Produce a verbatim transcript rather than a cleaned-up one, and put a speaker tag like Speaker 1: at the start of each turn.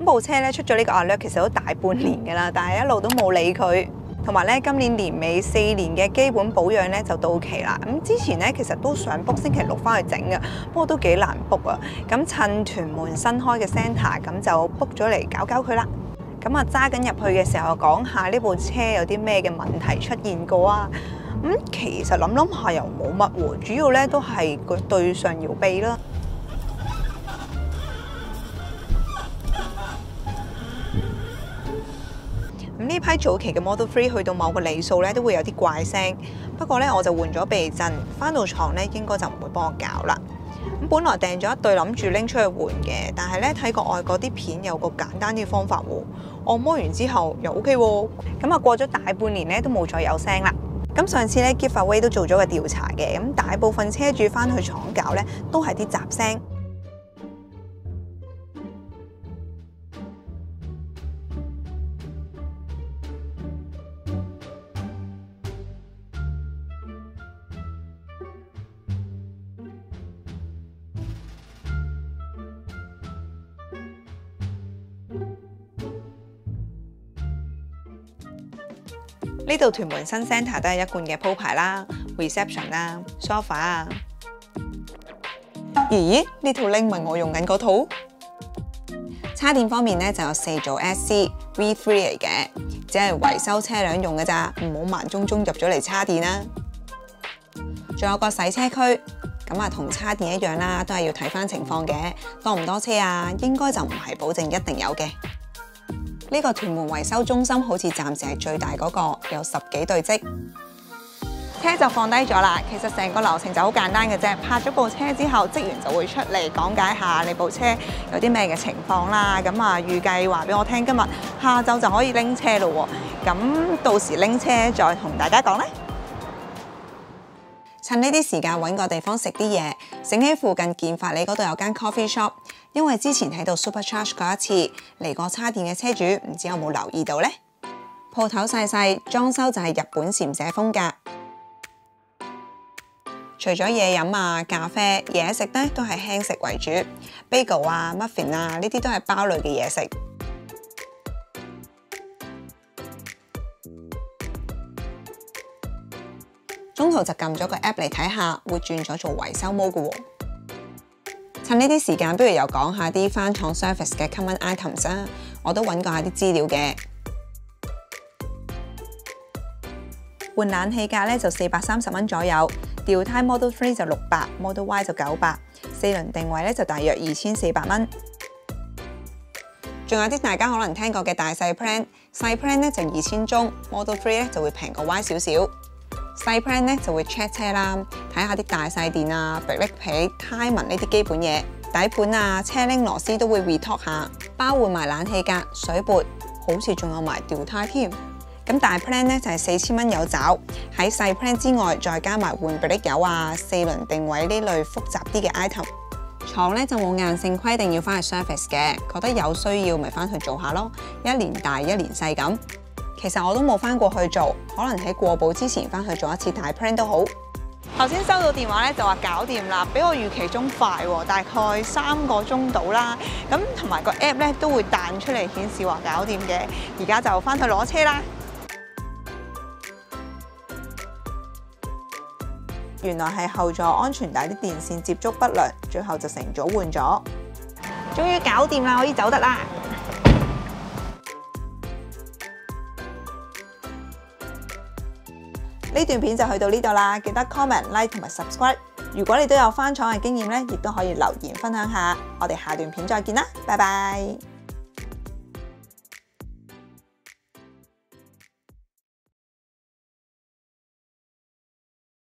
Speaker 1: 咁部車咧出咗呢個 alert 其實都大半年㗎啦，但係一路都冇理佢。同埋咧，今年年尾四年嘅基本保養咧就到期啦。咁之前咧其實都想 book 星期六翻去整嘅，不過都幾難 book 啊。咁趁屯門新開嘅 centre， 咁就 book 咗嚟搞搞佢啦。咁啊揸緊入去嘅時候，講下呢部車有啲咩嘅問題出現過啊？咁其實諗諗下又冇乜喎，主要咧都係個對上搖臂啦。咁呢批早期嘅 Model 三去到某個里數咧，都會有啲怪聲。不過咧，我就換咗避震，翻到廠咧應該就唔會幫我搞啦。咁本來訂咗一對諗住拎出去換嘅，但係咧睇過外國啲片有個簡單啲方法喎，按摩完之後又 OK 喎。咁啊過咗大半年咧都冇再有聲啦。咁上次咧 Giveaway 都做咗個調查嘅，咁大部分車主翻去廠搞咧都係啲雜聲。呢度屯門新 centre 都係一貫嘅鋪排啦 ，reception 啦 ，sofa 啊。咦？呢套 link 咪我用緊嗰套？叉電方面咧就有四組 S C V 三 嚟嘅，只係維修車輛用嘅咋，唔好盲中中入咗嚟叉電啦。仲有個洗車區，咁啊同叉電一樣啦，都係要睇翻情況嘅，多唔多車啊？應該就唔係保證一定有嘅。呢個屯門維修中心好似暫時係最大嗰個，有十幾對職。車就放低咗啦，其實成個流程就好簡單嘅啫。泊咗部車之後，職員就會出嚟講解下你部車有啲咩嘅情況啦。咁啊，預計話俾我聽，今日下晝就可以拎車咯喎。咁到時拎車再同大家講咧。趁呢啲時間揾個地方食啲嘢，醒起附近建發里嗰度有間 coffee shop， 因為之前喺度 supercharge 嗰一次嚟過叉電嘅車主，唔知有冇留意到呢？鋪頭細細，裝修就係日本禪社風格。除咗嘢飲啊、咖啡、嘢食咧，都係輕食為主 ，bagel 啊、muffin 啊，呢啲都係包類嘅嘢食。中途就撳咗個 app 嚟睇下，會轉咗做維修 mode 嘅喎。趁呢啲時間，不如又講下啲返廠 service 嘅 common items 啊！我都揾過下啲資料嘅。換冷氣架咧就四百三十蚊左右，調胎 Model 三就六百 ，Model Y 就九百，四輪定位咧就大約二千四百蚊。仲有啲大家可能聽過嘅大細 plan， 細 plan 咧就二千中 ，Model 三咧就會平過 Y 少少。細 plan 咧就會 check 車啦，睇下啲大細電啊、迫力皮、胎紋呢啲基本嘢，底盤啊、車鈴螺絲都會 retop 下，包換埋冷氣格、水撥，好似仲有埋調胎添。咁大 plan 咧就係四千蚊有找，喺細 plan 之外再加埋換迫力油啊、四輪定位呢類複雜啲嘅 item。廠咧就冇硬性規定要翻去 service 嘅，覺得有需要咪翻去做下咯，一年大一年細咁。其實我都冇翻過去做，可能喺過保之前翻去做一次大 plan 都好。頭先收到電話咧就話搞掂啦，比我預期中快喎，大概三個鐘到啦。咁同埋個 app 咧都會彈出嚟顯示話搞掂嘅。而家就翻去攞車啦。原來係後座安全帶啲電線接觸不良，最後就成組換咗。終於搞掂啦，可以走得啦。呢段片就去到呢度啦，記得 comment、like 同埋 subscribe。如果你都有返廠嘅經驗咧，亦都可以留言分享下。我哋下段片再見啦，拜拜。